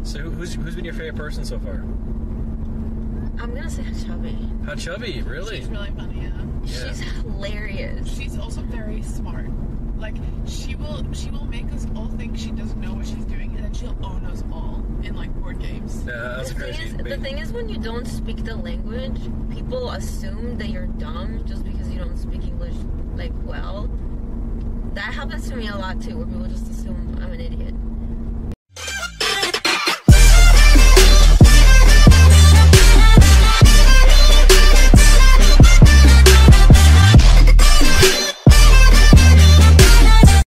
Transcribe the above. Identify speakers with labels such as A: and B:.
A: So who's been your favorite person so far?
B: I'm gonna say Chubby.
A: How Chubby? Really?
C: She's really funny, yeah.
B: She's hilarious.
C: She's also very smart. Like, she will make us all think she doesn't know what she's doing, and then she'll own us all in, like, board games.
A: Yeah, that's crazy.
B: The thing is, when you don't speak the language, people assume that you're dumb just because you don't speak English, like, well. That happens to me a lot, too, where people just assume I'm an idiot.